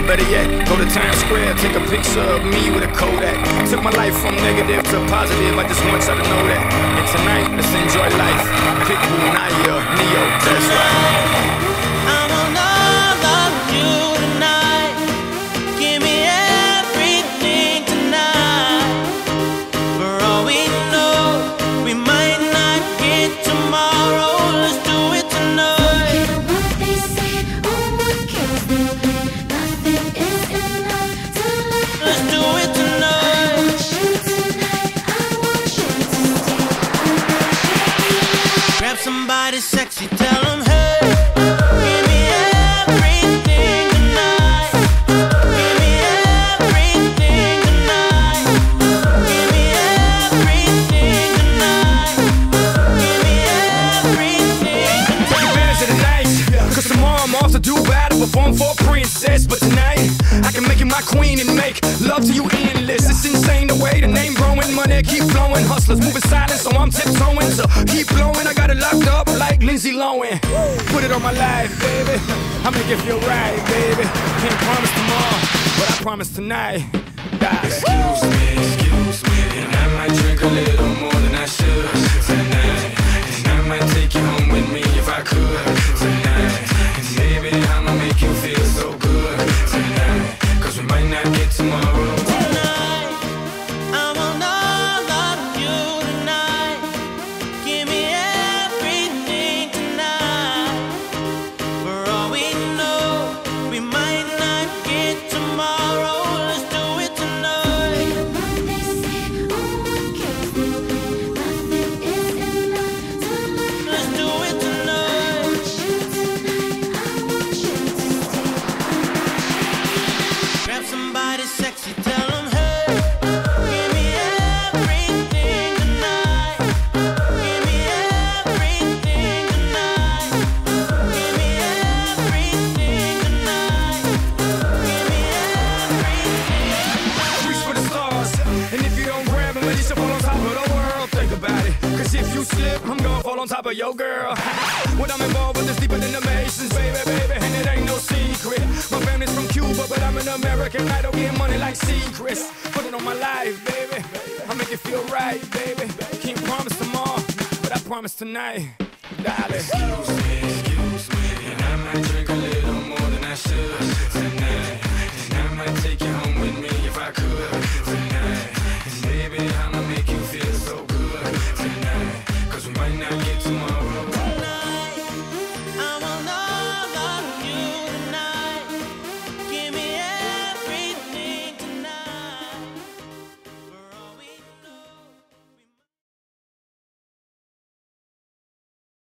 better yet, go to Times Square, take a picture of me with a Kodak. I took my life from negative to positive, I just want y'all to know that. And tonight, let's enjoy life. Pitbull, Naya, Neo, that's right. Somebody sexy, tell them, hey, give me everything tonight. Give me everything tonight. Give me everything tonight. Give me everything tonight. Take advantage of the night, cause tomorrow I'm off to do battle, perform for a princess. But tonight, I can make you my queen and make love to you endless. It's insane the way the name growing, money keep flowing. Hustlers moving silent, so I'm tiptoeing. So keep blowing, I got it locked up like Lindsay Lohan. Put it on my life, baby. I make it feel right, baby. Can't promise tomorrow, but I promise tonight. Excuse me, and I might drink a little more than I should tonight. And I might take you home with me if I could tonight. And baby, I'ma make you feel so good tonight, cause we might not get tomorrow. Somebody sexy, tell them, hey, give me everything tonight. Give me everything tonight. Give me everything tonight. Give me everything. Reach for the stars, and if you don't grab them, you should fall on top of the world. Think about it, cause if you slip, I'm gonna fall on top of your girl. When I'm involved with this deeper than the Masons, baby, and it ain't no secret. My family's from Cuba, but I'm an American idol, getting money like secrets. Put it on my life, baby. I make it feel right, baby. Can't promise tomorrow, but I promise tonight, darling. Excuse me, and I might drink a little more than I should tonight. And I might take you home with me if I could tonight. And baby, I'ma make you feel so good tonight, cause we might not get tomorrow.